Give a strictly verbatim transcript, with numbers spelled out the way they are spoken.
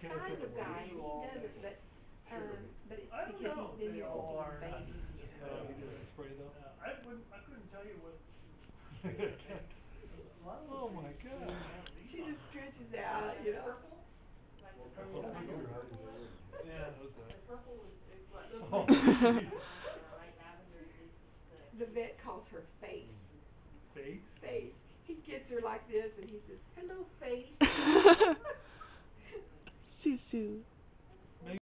size of guy, and he doesn't, but um, but it's because he's been here since he was a baby. Oh, he doesn't spray though? I wouldn't, I couldn't tell you what. Oh my god. She just stretches out, you know. Yeah, who's that? Oh, jeez. The vet calls her Face. Face? Face. He gets her like this, and he says, "Hello, Face." Susu.